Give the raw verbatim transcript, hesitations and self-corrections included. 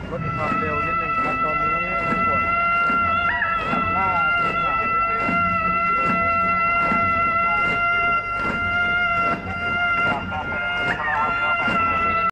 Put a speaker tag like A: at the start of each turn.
A: ลดความเร็วนิดนึงครับตอนนี้